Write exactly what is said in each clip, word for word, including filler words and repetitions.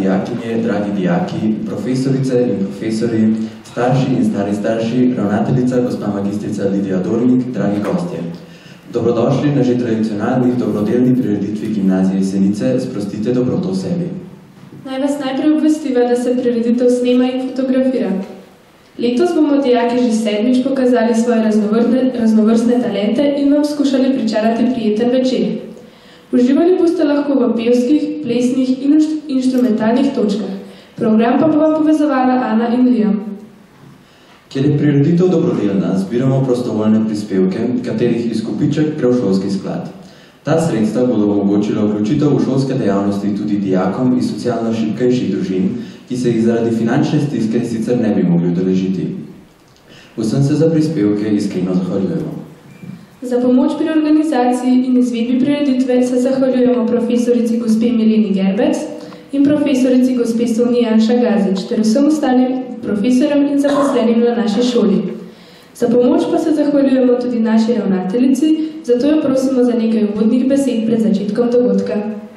dijakinje, dragi dijaki, profesorice in profesori, starši in stari starši, ravnateljica, gospa magistrica Lidija Dornik, dragi gostje. Dobrodošli na že tradicionalnih dobrodelni prireditvi Gimnazije Jesenice, sprostite dobroto v sebi. Naj vas najprej obvestiva, da se prireditev snema in fotografira. Letos bomo dijaki že sedmič pokazali svoje raznovrstne talente in vam skušali pričarati prijeten večer. Uživali boste lahko v pevskih, plesnih in inštrumentalnih točkah. Program pa bo vam povezovala Ana in Liam. Ker je prireditev dobrodelna, zbiramo prostovoljne prispevke, katerih izkupiček gre v šolski sklad. Ta sredstva bodo omogočila vključitev v šolske dejavnosti tudi dijakom iz socialno šibkejših družin, ki se jih zaradi finančne stiske sicer ne bi mogli udeležiti. Vsem se za prispevke iskreno zahvaljujemo. Za pomoč pri organizaciji in izvedbi prireditve se zahvaljujemo profesorici gospe Mileni Gerbec in profesorici gospe Sonji Janša Gazič ter vsem ostalim profesorjem in zaposlenim na naši šoli. Za pomoč pa se zahvaljujemo tudi naši ravnateljici, zato jo prosimo za nekaj uvodnih besed pred začetkom dogodka.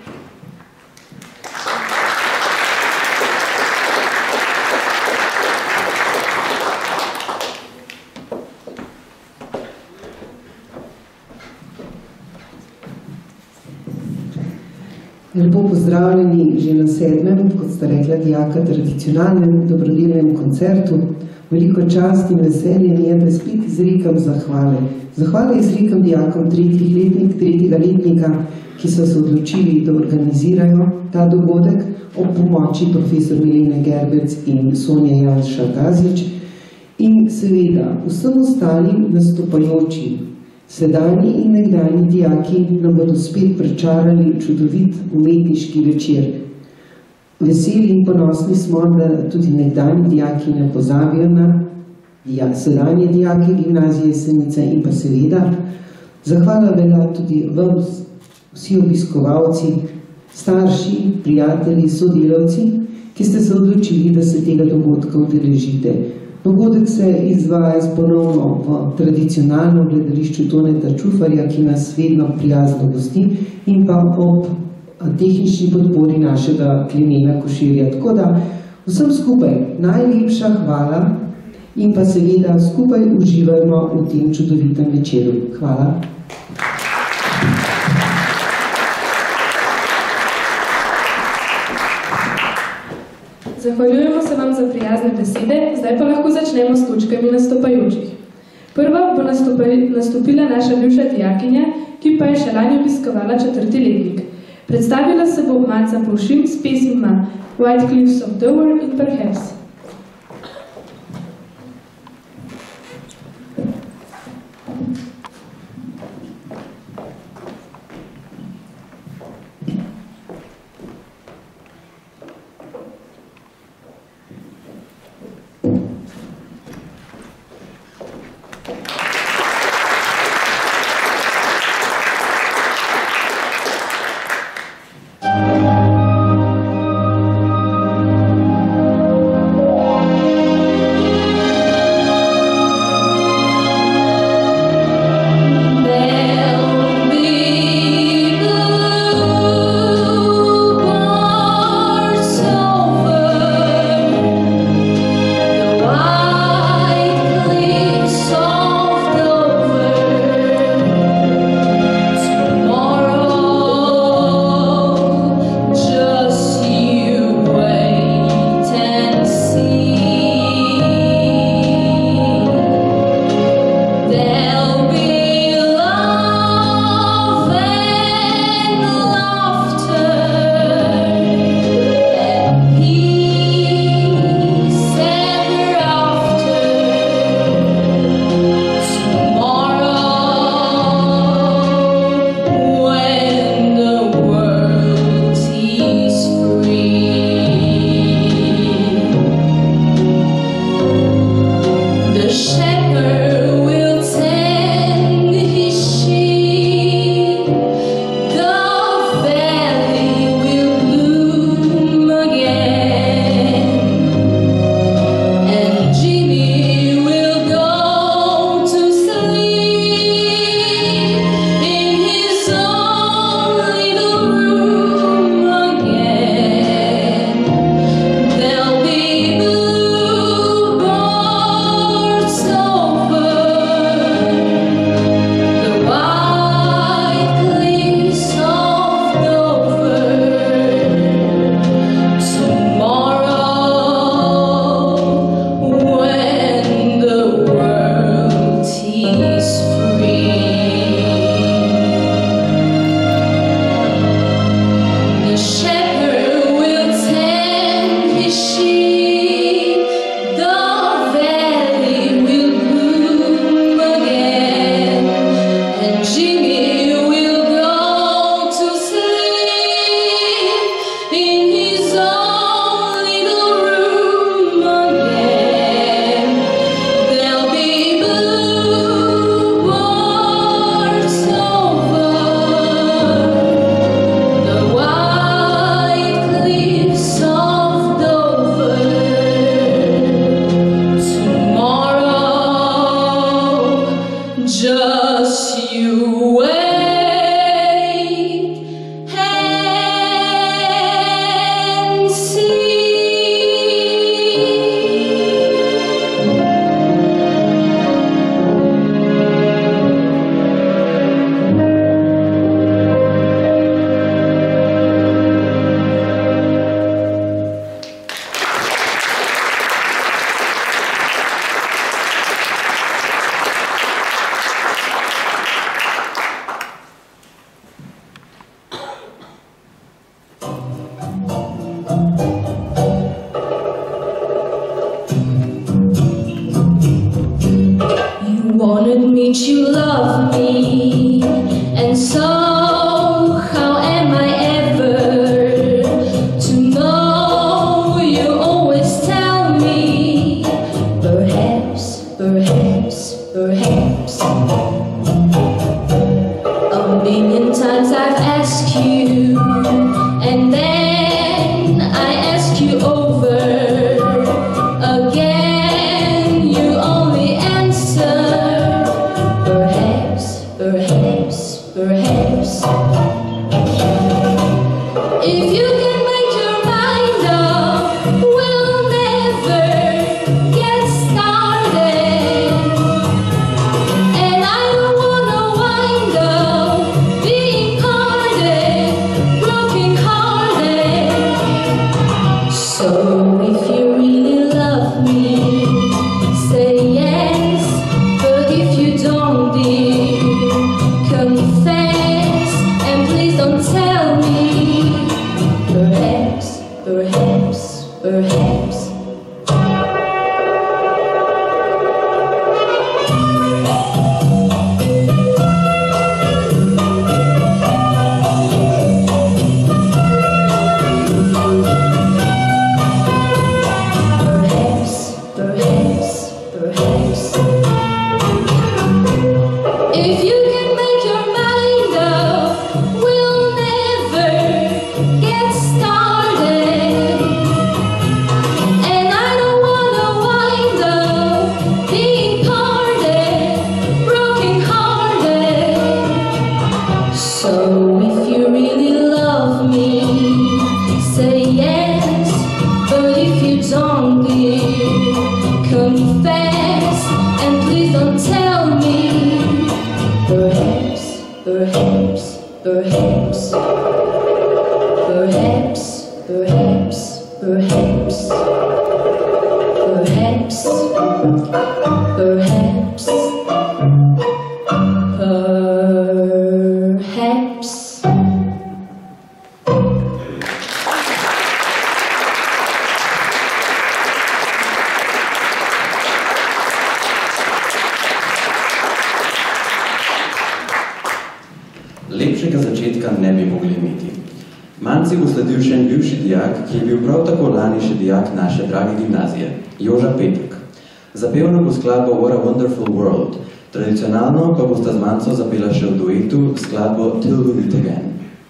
Lepo pozdravljeni že na sedmem, kot sta rekla dijaka, tradicionalnem dobrodelnem koncertu. Veliko čast in veselje mi je, da spet izrekam zahvale. Zahvale izrekam dijakom tretjih letnik, tretjega letnika, ki so se odločili, da organizirajo ta dogodek ob pomoči profesor Milene Gerbec in Sonje Janša Gazič in seveda vsem ostalim nastopajočim. Sedanji in nekdanji dijaki nam bodo spet pričarali čudovit umetniški večer. Veseli in ponosni smo, da tudi nekdanji dijaki ne pozabijo na ja, sedanje dijake Gimnazije Jesenice in pa seveda zahvala velja tudi vam, vsi obiskovalci, starši, prijatelji, sodelavci, ki ste se odločili, da se tega dogodka udeležite. Dogodek se izvaja ponovno v tradicionalnem gledališču Toneta Čufarja, ki nas vedno prijazno gosti, in pa ob tehnični podpori našega Klemena Koširja. Tako da vsem skupaj najlepša hvala in pa seveda skupaj uživajmo v tem čudovitem večeru. Hvala. Zahvaljujemo se vam za prijazne besede, zdaj pa lahko začnemo s točkami nastopajočih. Prva bo nastopila naša bivša dijakinja, ki pa je še lani obiskovala četrti letnik. Predstavila se bo Maca Pavšin s pesmima White Cliffs of Dover in Perhaps. Thank you. wanted me to love me, and so how am I ever to know? You always tell me, perhaps, perhaps, perhaps. A million times I've asked you, and then I ask you over again. You only answer, perhaps, perhaps, perhaps. If you can make your mind up, we'll never get started. And I don't wanna wind up being carded, broken hearted. So if you really love me, say yes. But if you don't, dear, confess. And please don't tell me, perhaps, perhaps, perhaps. Perhaps, perhaps, perhaps. If you can make your mind up, we'll never get started. And I don't wanna wind up being parted, broken hearted. So if you really love me, say yes. But if you don't, dear, confess. And please don't tell me, perhaps, perhaps, perhaps. Perhaps, perhaps, perhaps. Perhaps, perhaps, perhaps. Lepšega začetka ne bi mogli imeti. Manci bo sledil še en bivši dijak, ki je bil prav tako lani še dijak naše drage gimnazije, Joža Petek. Zapel nam bo skladbo What a Wonderful World, tradicionalno pa bosta z Manco zapela še v duetu skladbo Till We Meet Again.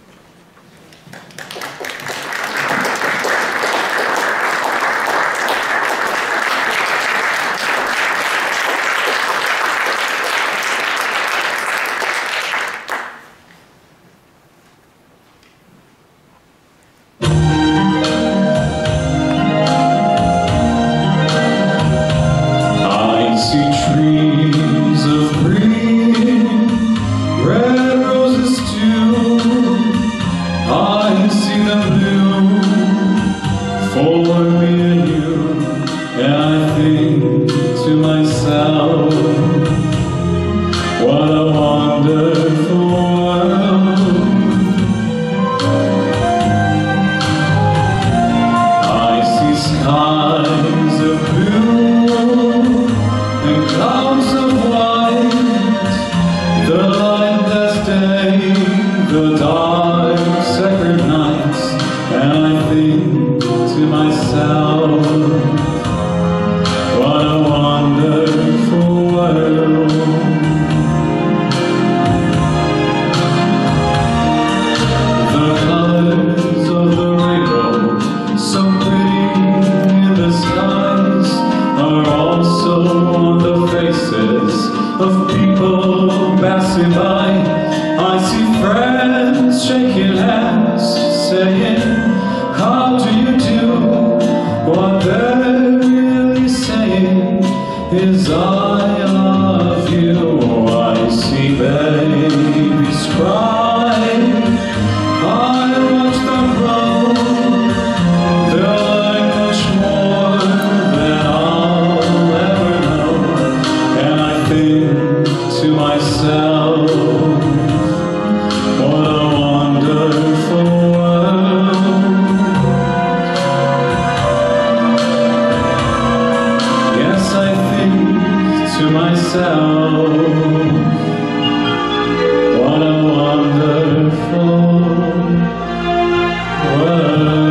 Trees of green, red roses too. I see them bloom for me and you, and I think to myself, what a wonderful world. I see skies of blue and clouds of white, the light that's day, the dark sacred nights, and I think to myself, what a wonderful world. The colors of the rainbow, so pretty in the skies, are also on the faces of people passing by. I see friends shaking hands, saying, how do you do? What they're really saying is, I love you. I see babies cry, I watch them grow. They'll learn much more than I'll ever know, and I think to myself, what a wonderful world. Yes, I think to myself, myself. What a wonderful world.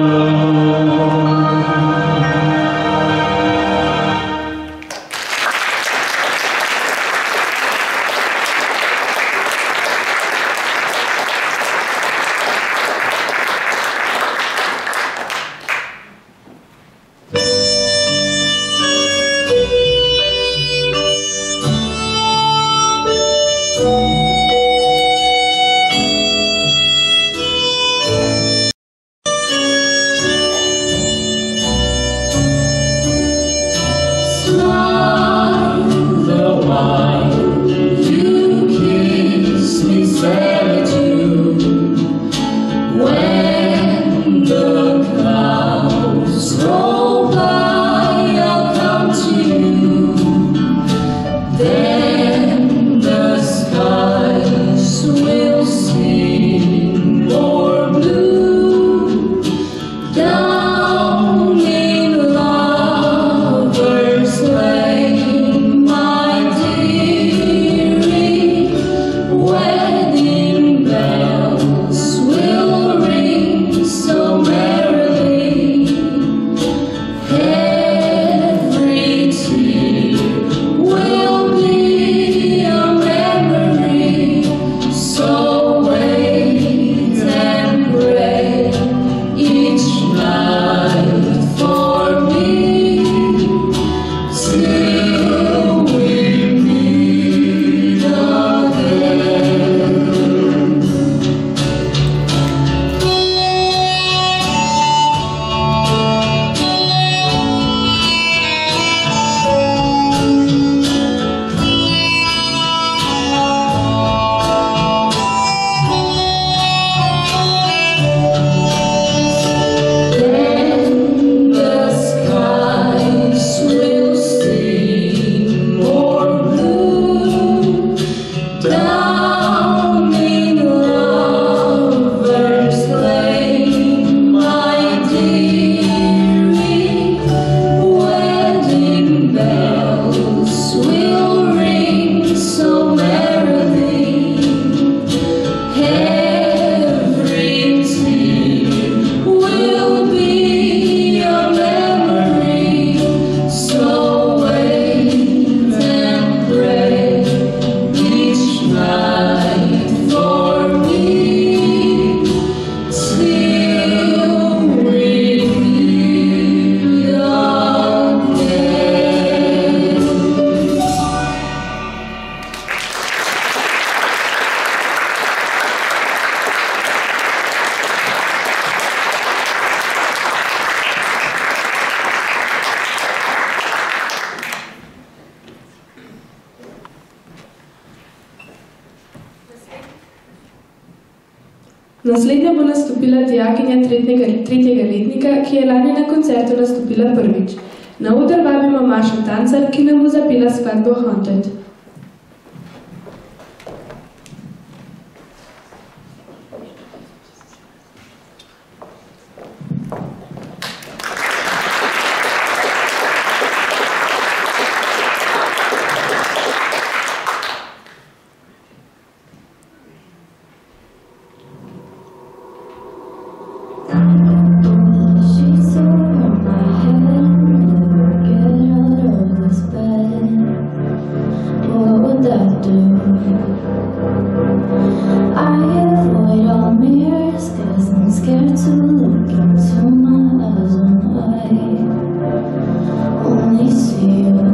Naslednja bo nastopila dijakinja tretjega, tretjega letnika, ki je lani na koncertu nastopila prvič. Na oder vabimo Mašo Tancar, ki nam bo zapela skladbo Haunted. She's over my head, never get out of this bed. What would that do? I avoid all mirrors, cause I'm scared to look into my eyes when I only see you.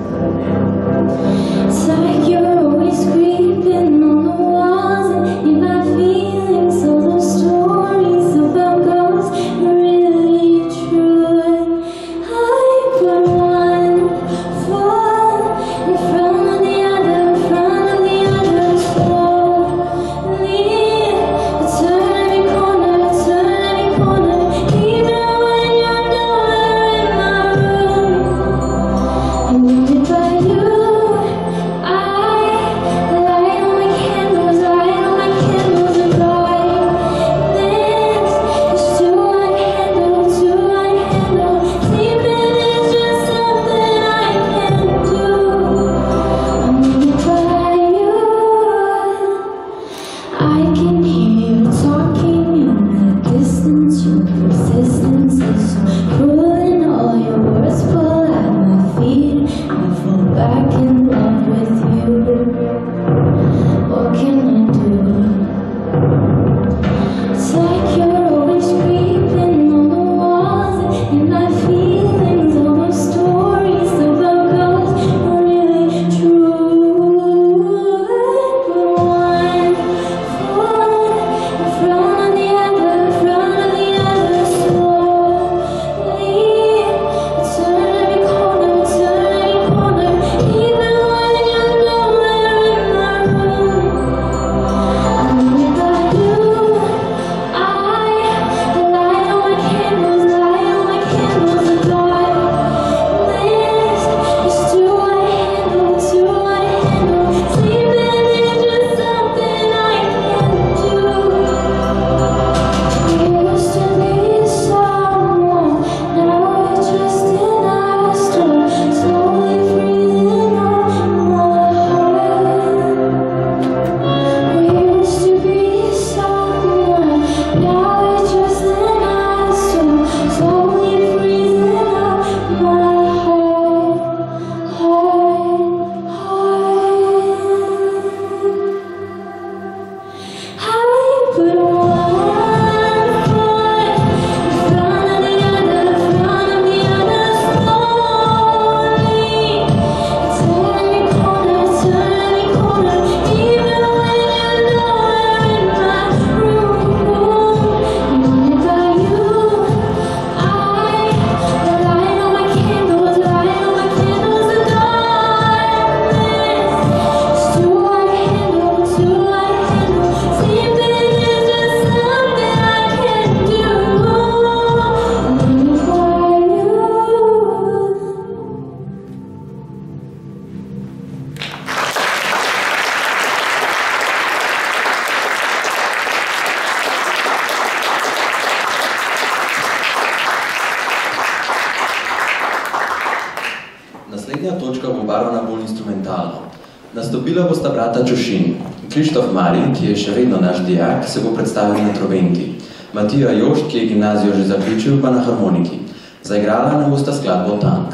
It's like you're always creeping on the walls, and you've got feelings, so the stories about ghosts are really true. And I put one foot in front of the other, in front of the other, so back in love with you. What can I do? It's like you're always creeping on the walls, and my feelings, all the stories about girls are really true. But one foot in front of the other, in front of the other, slowly turn every corner, turn every corner, even when you know they're in my room. And without you, I light all my candles, light all my candles, the darkness is too hard to handle, too hard to handle. Sleeping is just something I can't do. We used to be someone, now we're just an astronaut, slowly freezing up my heart. We used to be someone, now we're just an astronaut, slowly freezing up my heart, heart, heart. I put one foot in front of the other, in front of the other, slowly turn every corner, turn every corner, even when you know they're in my room. And without you, I light all my candles, light all my candles, the darkness is too hard to handle, too hard to handle. Sleeping is just something I can't do. And without you. Naslednja točka bo barvna bolj instrumentalno. Nastopila bosta brata Čošin. Krištof Marin, ki je še vedno naš dijak, se bo predstavil na trobenti. Matija Jošt, ki je gimnazijo že zaključil, pa na harmoniki. Zaigrala nam bosta skladbo Tank.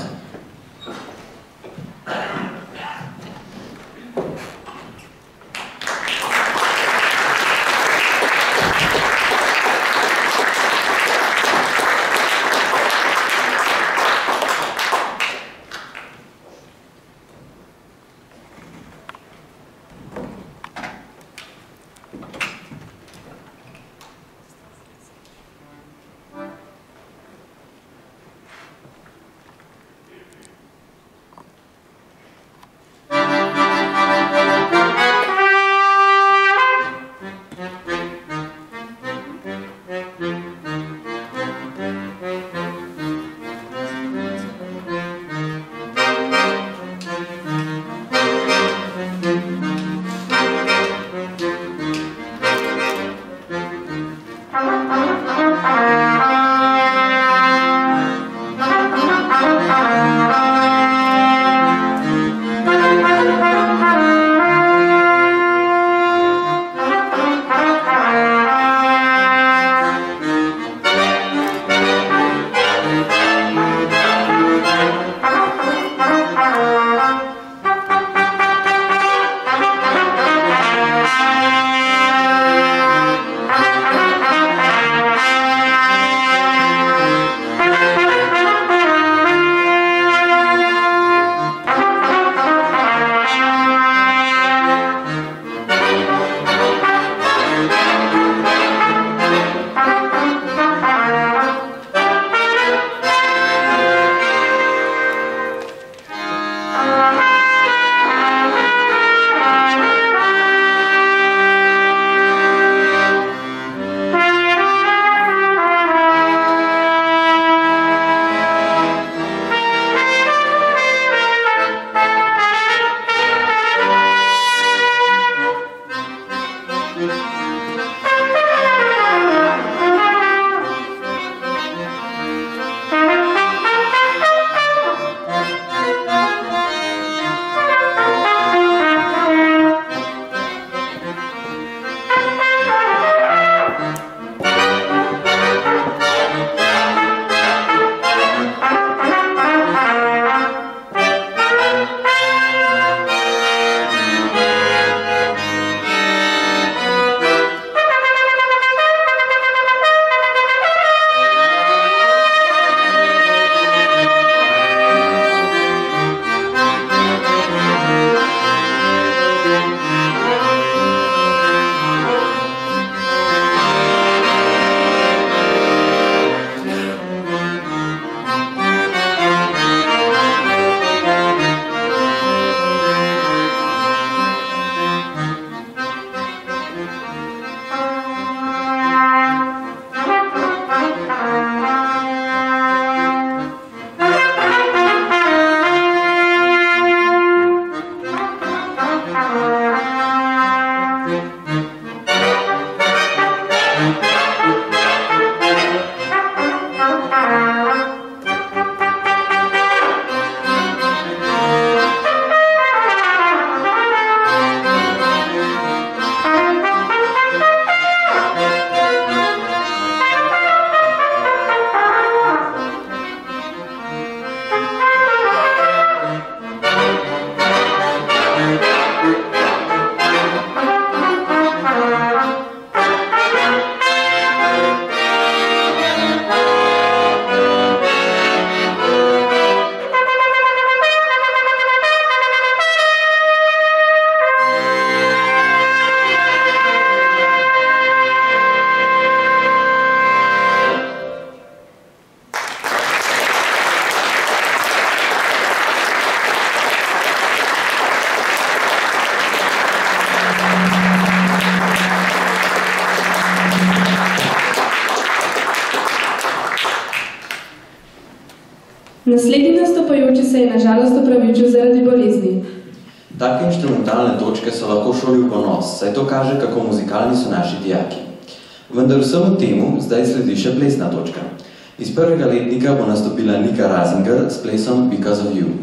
Naslednji nastopajoči se je na žalost opravičil zaradi bolezni. Take inštrumentalne točke so lahko šoli v ponos, saj to kaže, kako muzikalni so naši dijaki. Vendar vsemu temu zdaj sledi še plesna točka. Iz prvega letnika bo nastopila Nika Razinger s plesom Because of You.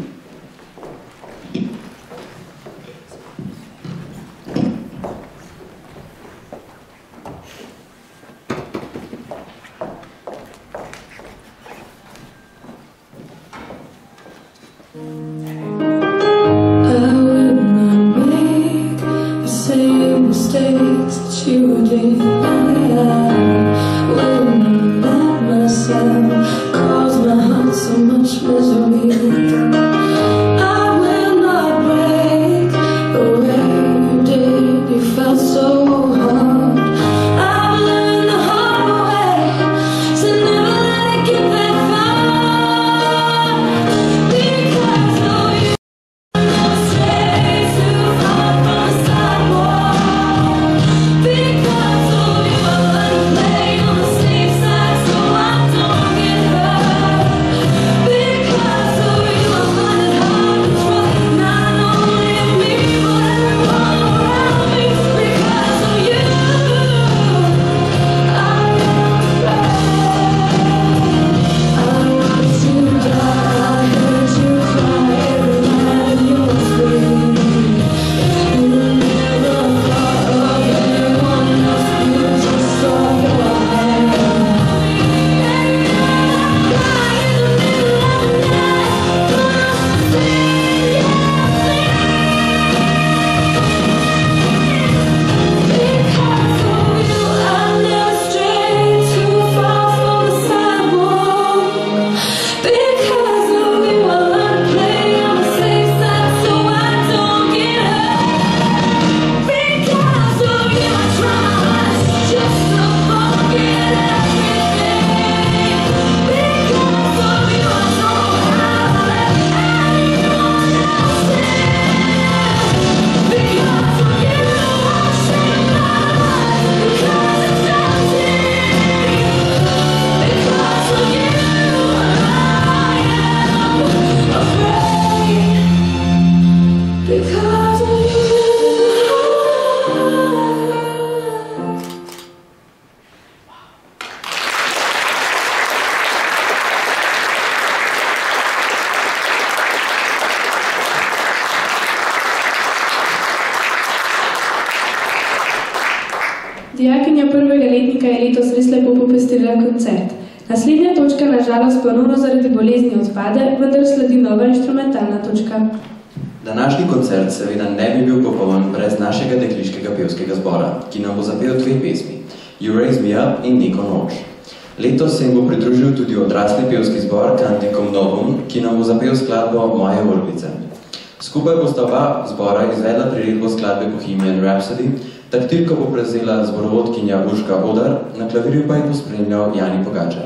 Dijakinja prvega letnika je letos res lepo popestrila koncert. Naslednja točka na žalost ponovno zaradi bolezni odpade, vendar sledi nova inštrumentalna točka. Današnji koncert seveda ne bi bil popoln brez našega dekliškega pevskega zbora, ki nam bo zapel dve pesmi, You Raise Me Up in Neko noč. Letos se jim bo pridružil tudi odrasli pevski zbor Canticum Novum, ki nam bo zapel skladbo Moje vrbice. Skupaj bosta oba zbora izvedla priredbo skladbe Bohemian Rhapsody, taktirko bo prevzela zborovodkinja Urška Odar, na klavirju pa jih bo spremljal Jani Pogačar.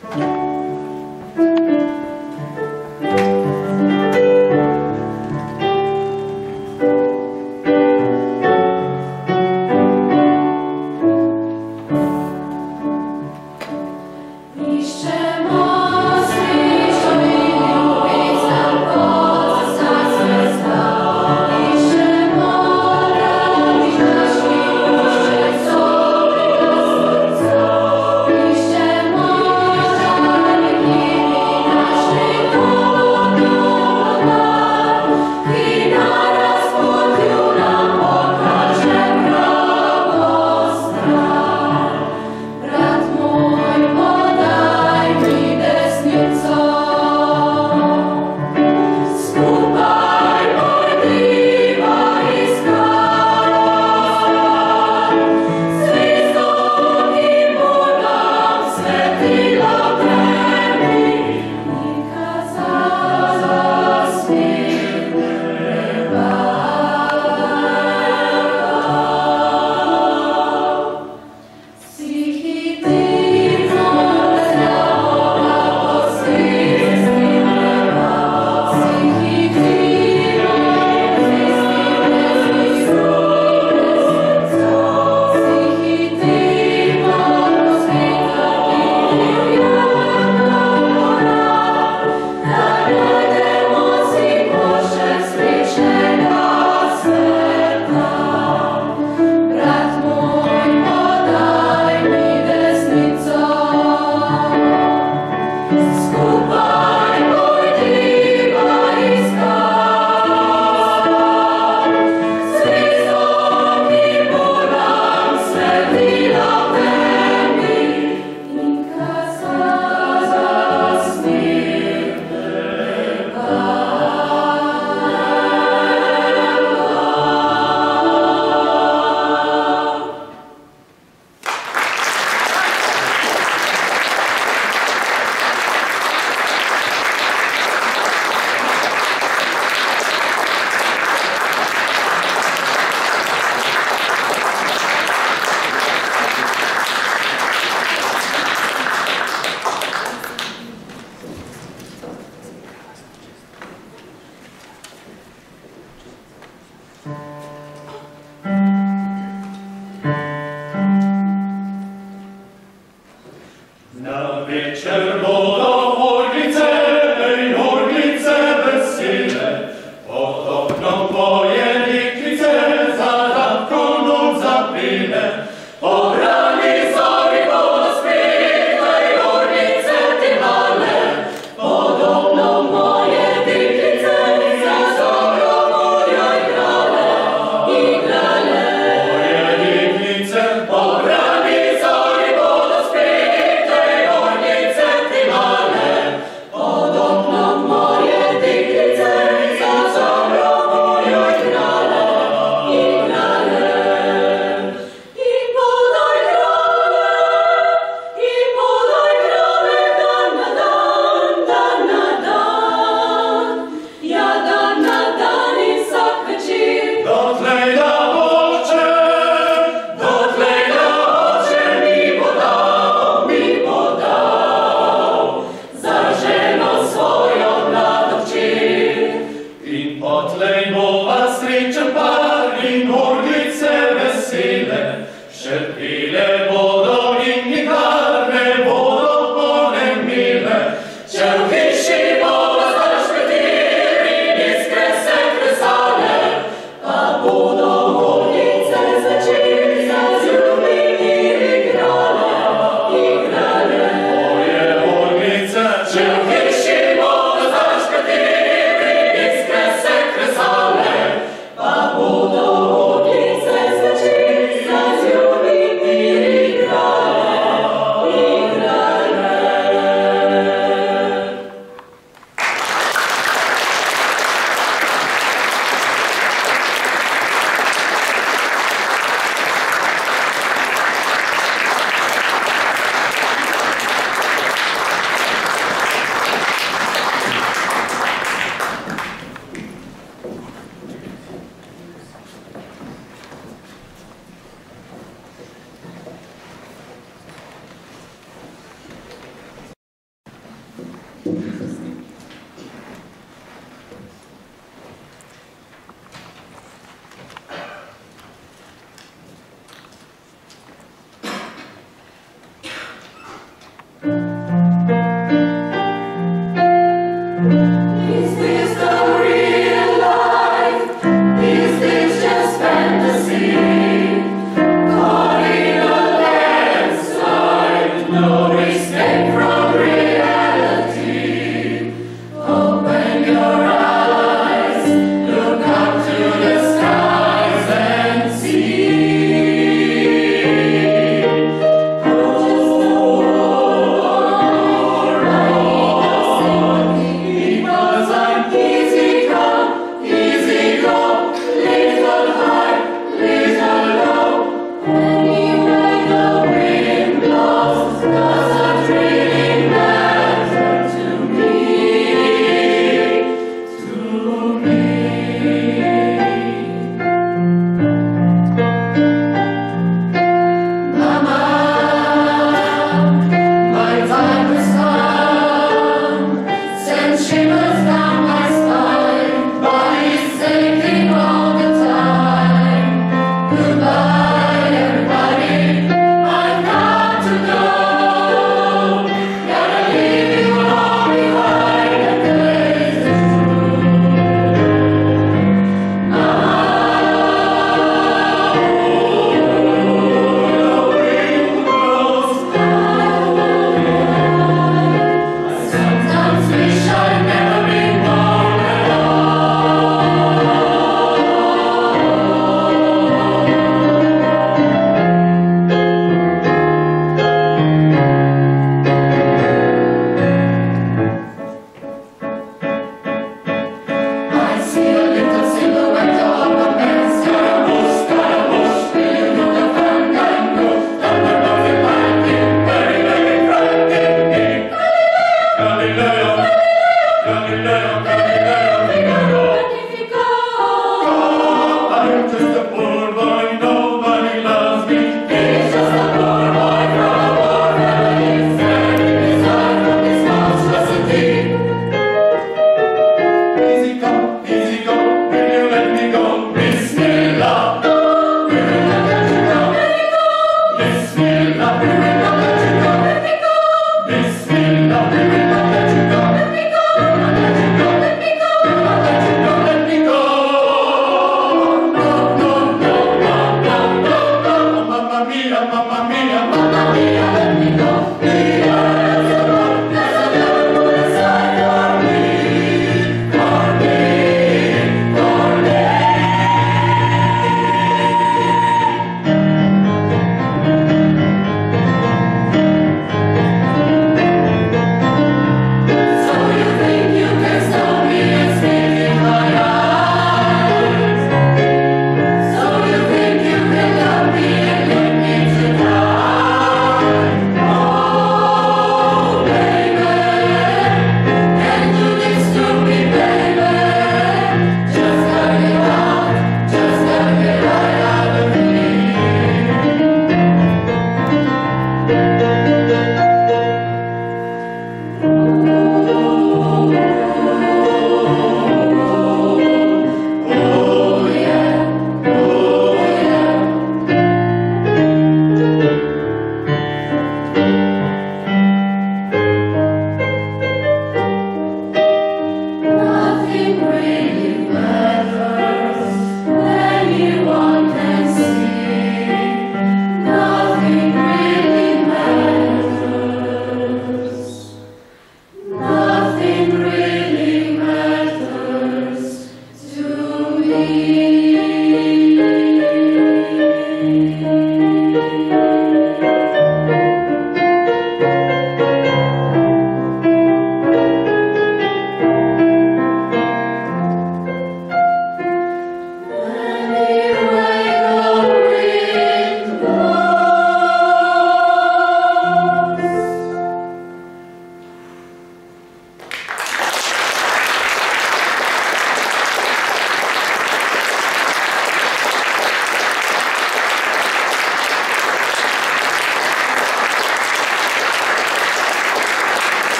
Moje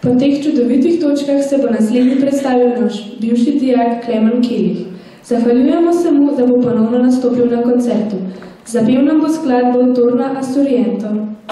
Po teh čudovitih točkah se bo naslednji predstavil naš bivši dijak Klemen Kelih. Zahvaljujemo se mu, da bo ponovno nastopil na koncertu. Zapel nam bo skladbo Torna a Sorrento.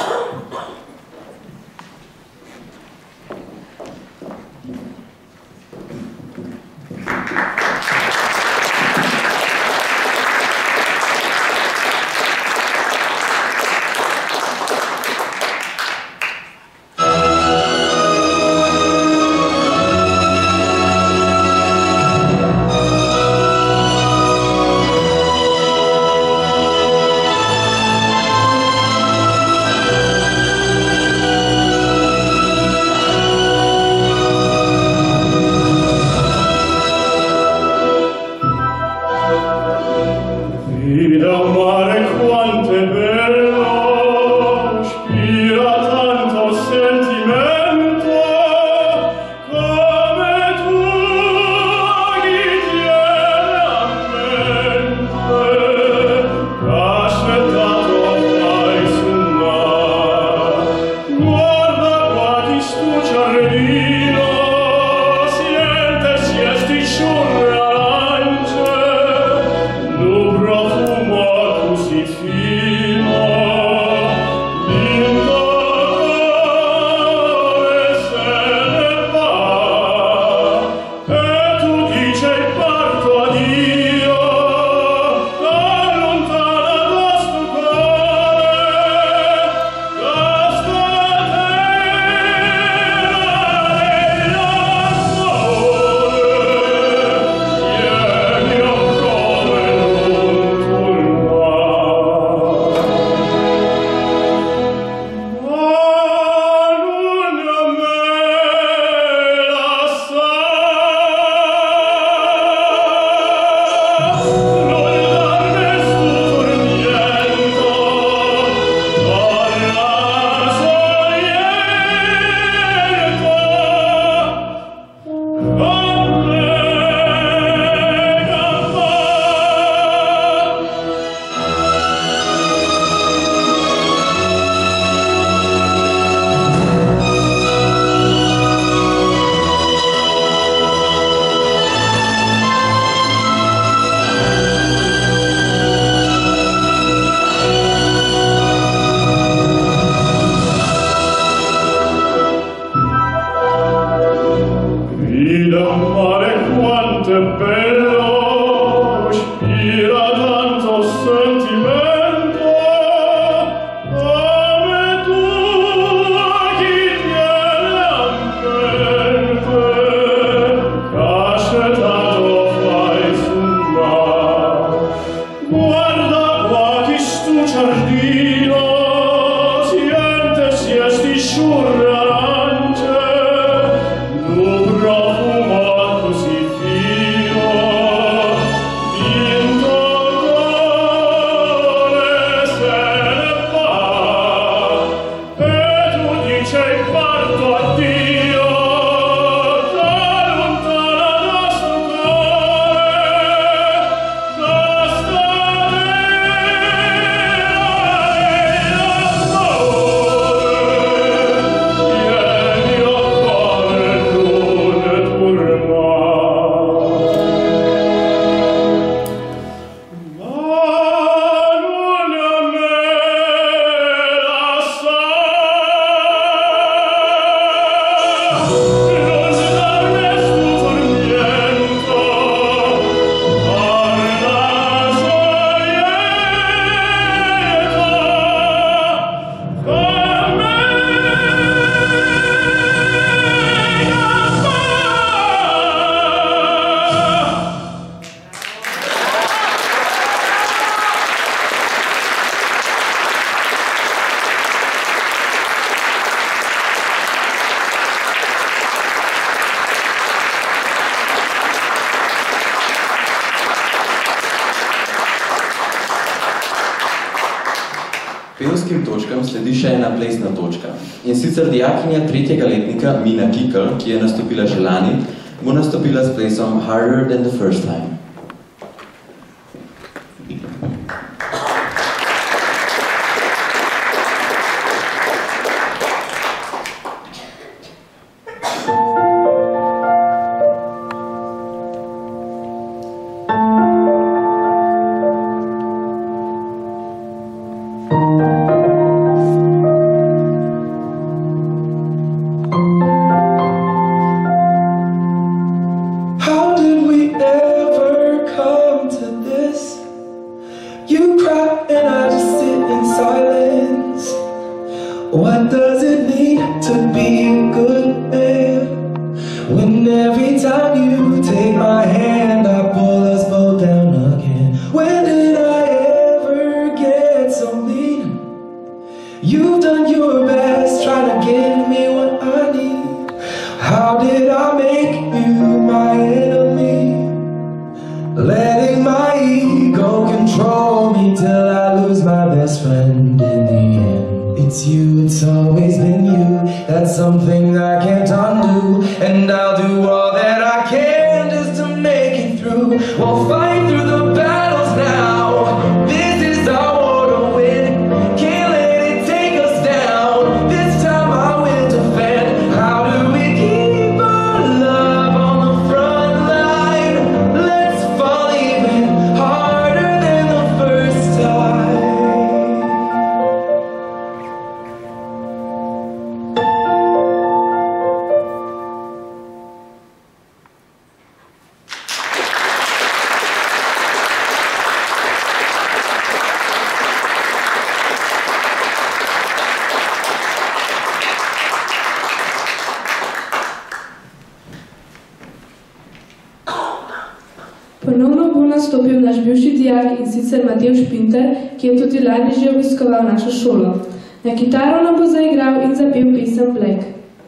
Pevskim točkam sledi še ena plesna točka. In sicer dijakinja tretjega letnika Mina Kikl, ki je nastopila že lani, bo nastopila s plesom Harder Than the First Time. What does it mean to be a good man? When every time you take my hand, I pull us both down again. When did I ever get so mean? You've done your best trying to give me what I need. How did I make you my enemy? Letting my ego control me till I lose my best friend in the end. It's you, it's always been you. That's something I can't undo. And I'll do all that I can just to make it through. We'll fight through the battles now. This is our war to win. Can't let it take us down. This time I will defend. How do we keep our love on the front line? Let's fall even harder than the first time. Ponovno bo nastopil naš bivši dijak in sicer Matevž Pinter, ki je tudi lani že obiskoval našo šolo. Na kitaro nam bo zaigral in zapel pesem Black.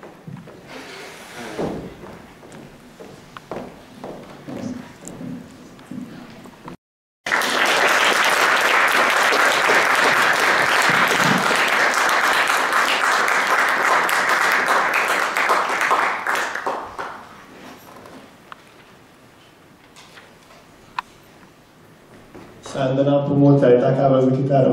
Sanda nam pomota je ta kabel za kitaro.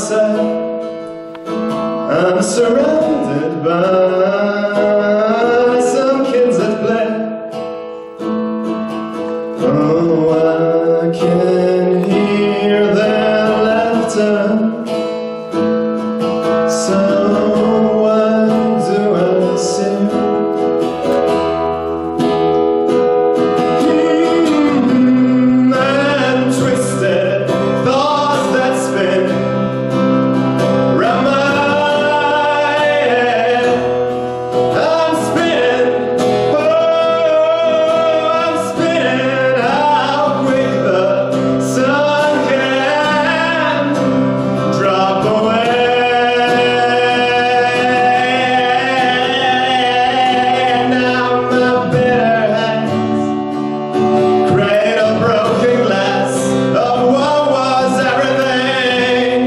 outside. I'm surrounded by some kids that play. Oh, I can hear their laughter. So what do I say? Mm, and twisted thoughts that spin round my head. I'm spinning, oh, I'm spinning. How quick the sun can drop away. Now my bitter hands cradle broken glass of what was everything.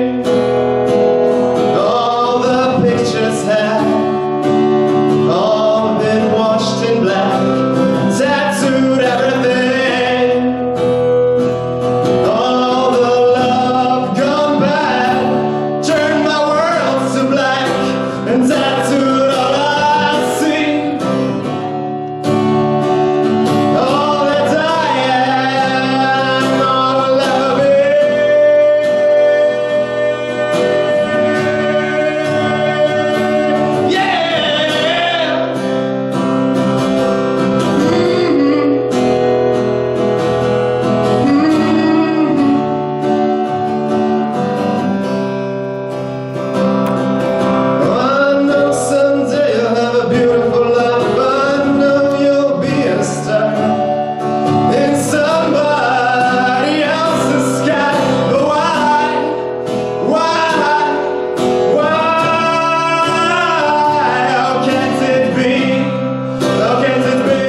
All the pictures had all been washed in black, tattooed everything. All the love gone bad, turned my world to black, and tattooed all I see. All that I am, all I'll ever be. Yeah. I know someday you'll have a beautiful life. I know you'll be a star in somebody else's sky. But why, why, why? How can't it be? How can't it be?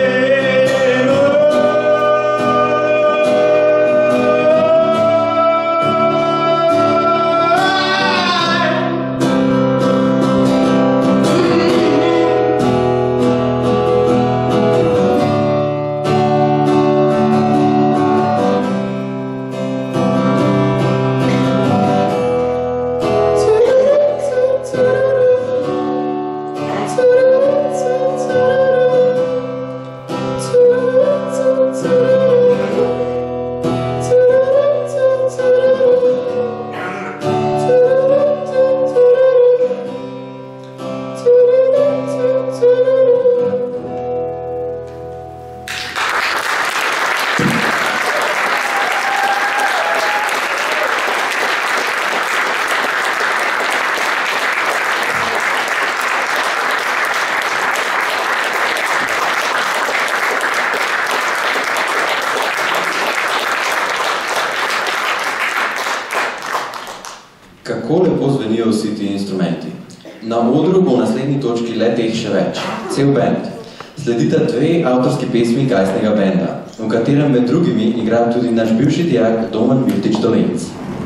Kako lepo zvenijo vsi ti instrumenti. Na odru bo v naslednji točki le teh še več. Cel band. Sledita dve avtorski pesmi Gajstnega benda, v katerem med drugimi igra tudi naš bivši dijak Domen Miltič Dolenc.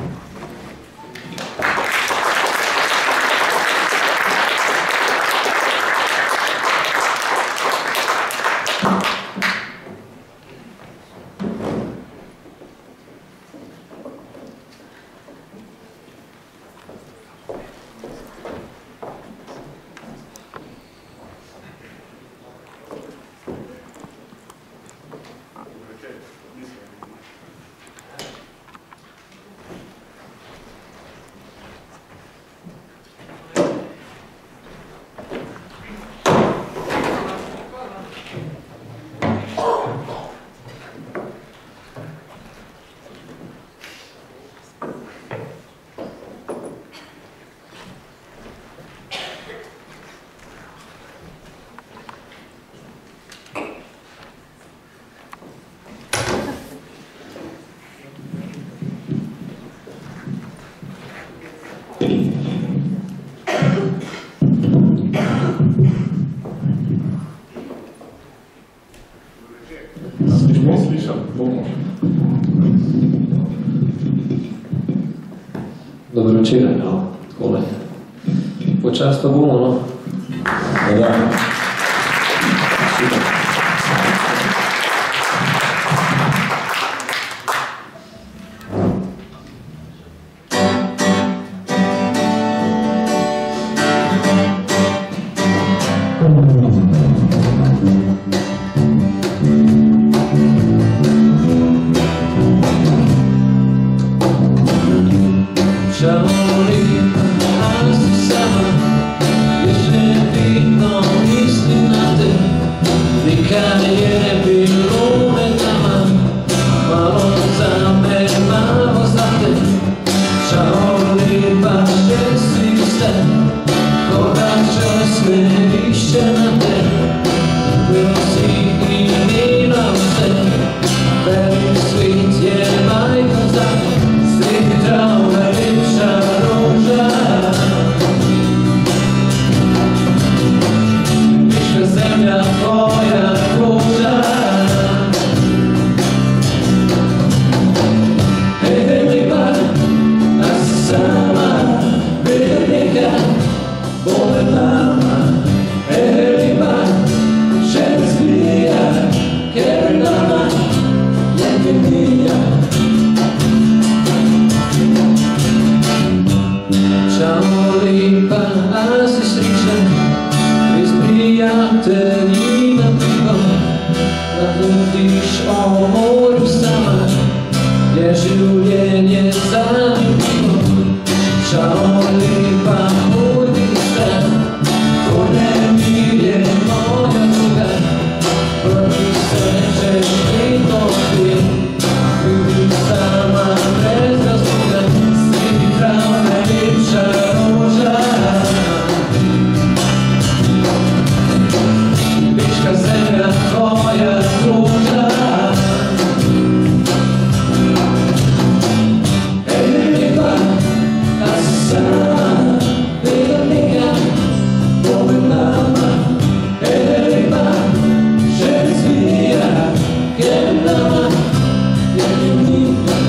Dobro večer, no, takole. Počas pa bomo, no. Da. Ciao lipa, a si sama, jeszcze widno istina te, nikad je bilo med nama, malo za me, malo za te. Ciao lipa, že si se, koga čas ne išće na te, bio si i minao se, velik svit je majka za te, svi traume lipša ruža. Viška zemlja tvoja kuća. Hej, hej lipa, a si sama, vidim nikad, bole nama. Hej, hej lipa, žena zbija, kjer nama, lijepi mija. Ciao lipa, a si srećan, ti s prijateljima pivo, da ludiš o moru sama, je življenje zanimljivo. Ciao lipa, budi stran, to nemir je moja druga, prvi srećeš ti to ti, vidim sama bez razloga, svi traume lipša ruža. Viška zemlja tvoja kuća. Hej lipa, a si sama, vidim nikad, bole nama. Hej lipa, žena zbija, kjer nama, lijepi mija.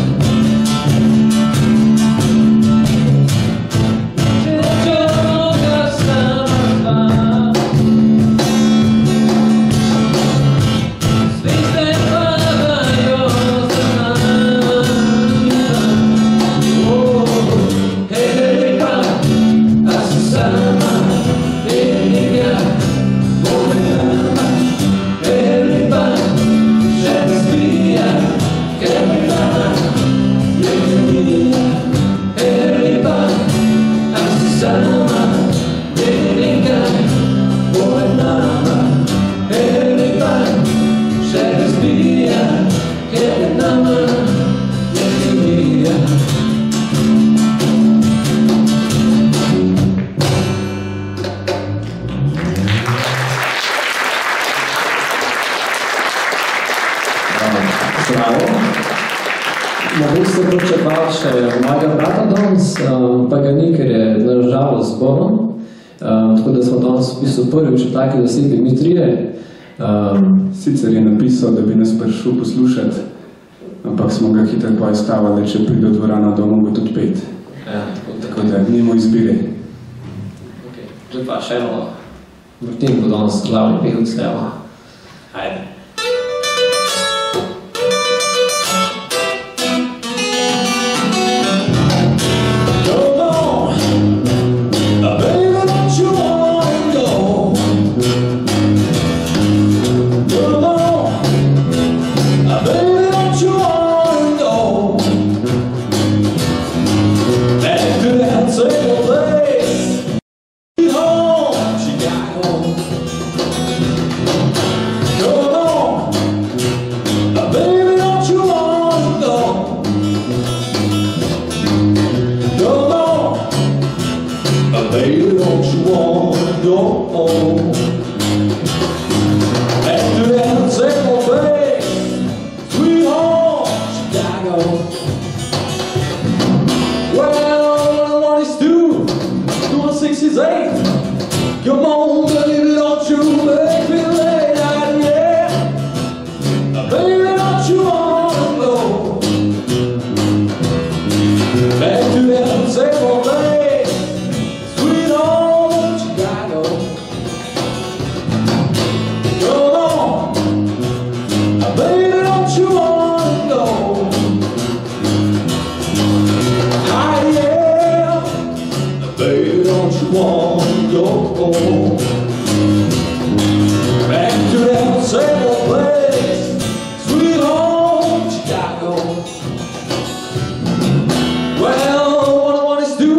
Bravo. Mogu se pričeval še mojega brata danes, um, pa ga ni, ker je nažalost zbolel. Um, tako da smo danes v bistvu prvič v taki zasedbi mi trije. Um, Sicer je napisal, da bi nas prišel poslušati, ampak smo ga hitro postavili, če pride do dvorana, da mogo tudi pet. Ja, tako, Tako da nimo izbire. Okay. Zdaj pa še eno vrtin bo danes glavni pehut sleva. Ajde. Well, what I want is to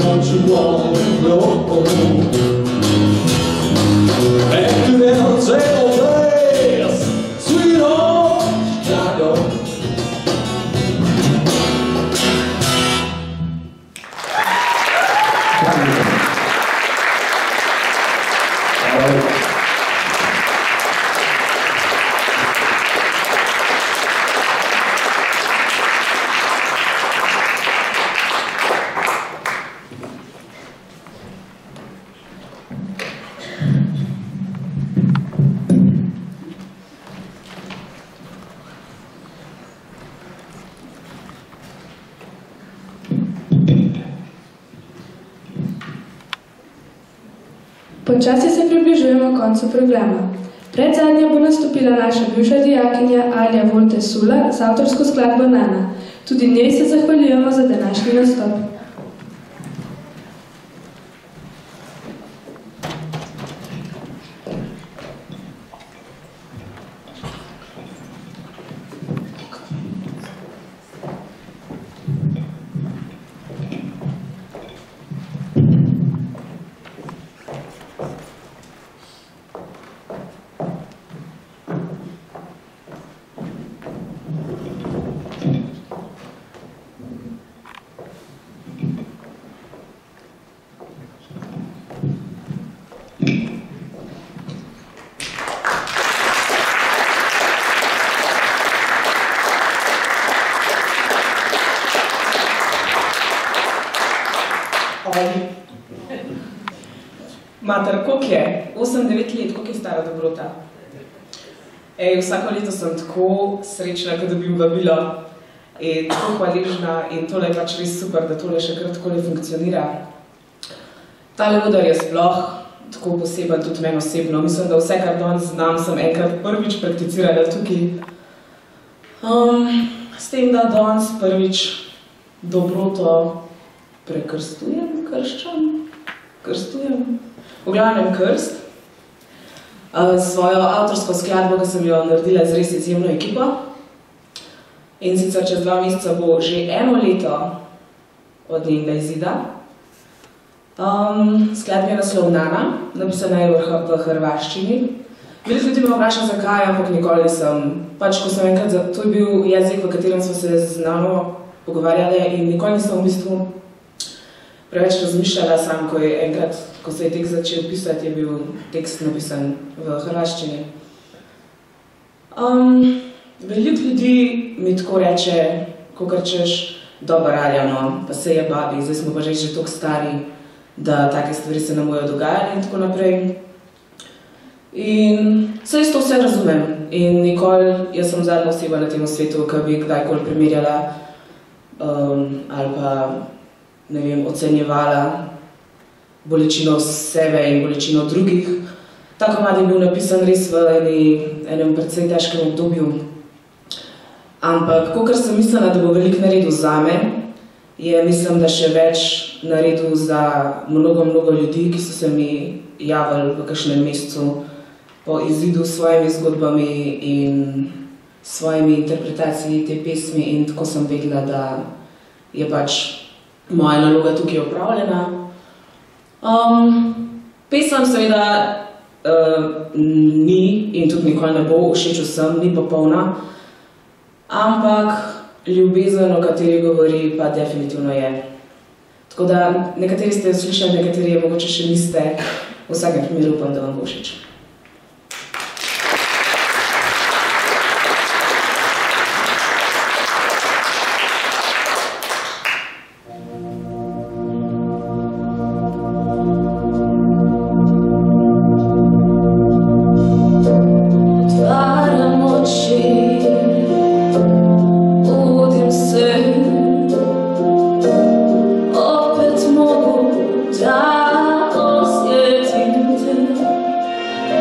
don't you want to know? Back to that hotel place, sweet home Chicago. Počasi se približujemo koncu programa. Pred zadnja bo nastopila naša bivša dijakinja Alja Volte Sula z avtorsko skladbo Nana. Tudi njej se zahvaljujemo za današnji nastop. Mater, koliko je? osem devet let, koliko je stara dobrota? Ej, vsako leto sem tako srečna, ko dobim vabilo in tako hvaležna in tole je pač res super, da tole še kar tako ne funkcionira. Tale odar je sploh tako poseben, tudi meni osebno. Mislim, da vse, kar danes znam, sem enkrat prvič prakticirala tukaj. Um, s tem, da danes prvič dobroto prekrstujem, krščam, krstujem. V glavnem krst. Svojo avtorsko skladbo, ki sem jo naredila z res izjemno ekipo. In sicer čez dva meseca bo že eno leto od njenega izida. Um, skladba je naslov Nana, napisana je v hrvaščini. Veliko ljudi me vpraša, zakaj, ampak nikoli nisem. Pač, ko sem enkrat, to je bil jezik, v katerem smo se z nano pogovarjali in nikoli nisem v bistvu preveč razmišljala sam, ko je enkrat, ko se je tekst začel pisati, je bil tekst napisan v hrvaščini. Um, veliko ljudi mi tako reče, kakor češ, dober Aljano, pa se je babi, zdaj smo pa že že toliko stari, da take stvari se nam bojo dogajali in tako naprej. In saj to vse razumem in nikoli, jaz sem zadnja oseba na tem svetu, ki bi kdajkoli primerjala um, ali pa ne vem, ocenjevala bolečino sebe in bolečino drugih. Ta komad je bil napisan res v eni, enem precej težkem obdobju. Ampak, kakor sem mislila, da bo veliko naredil zame, je mislim, da še več naredil za mnogo, mnogo ljudi, ki so se mi javili v kakšnem mesecu po izidu s svojimi zgodbami in svojimi interpretacijami te pesmi in tako sem vedela, da je pač moja naloga tukaj opravljena. Um, pesem seveda uh, ni in tudi nikoli ne bo všeč vsem, ni popolna, ampak ljubezen, o kateri govori, pa definitivno je. Tako da nekateri ste jo slišali, nekateri je mogoče še niste, v vsakem primeru upam, da vam bo všeč. Da osjetim te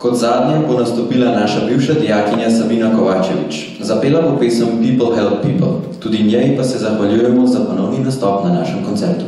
Kot zadnje bo nastopila naša bivša dijakinja Sabina Kovačevič. Zapela bo pesem People Help People. Tudi njej pa se zahvaljujemo za ponovni nastop na našem koncertu.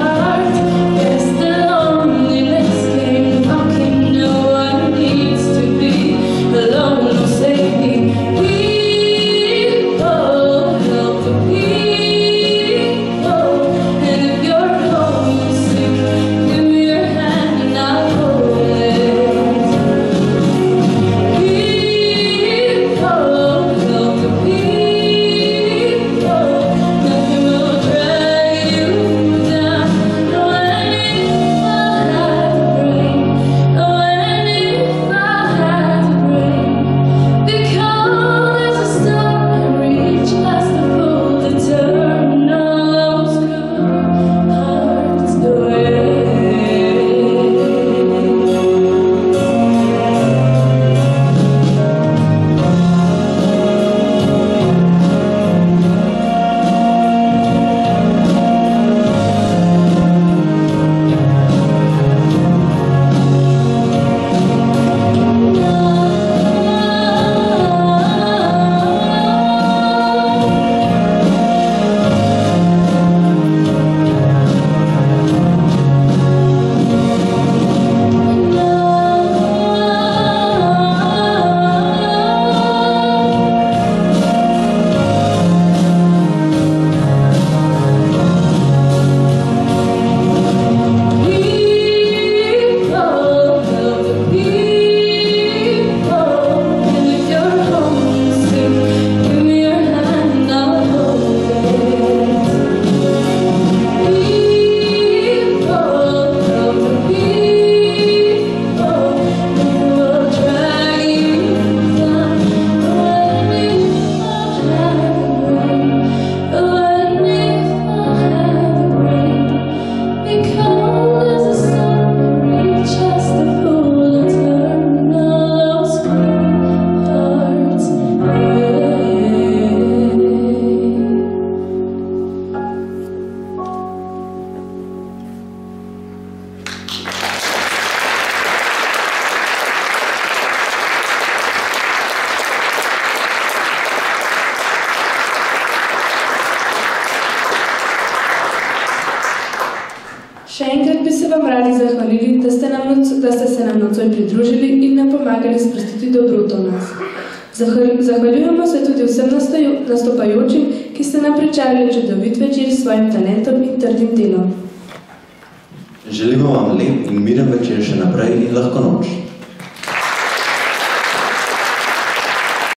Needs to vam radi zahvalili, da ste, nam, da ste se nam nocoj pridružili in nam pomagali sprostiti dobroto v nas. Zahvaljujemo se tudi vsem nastopajočim, ki ste nam pričarili čudovit večer s svojim talentom in trdim delom. Želimo vam lep in miren večer še naprej in lahko noč.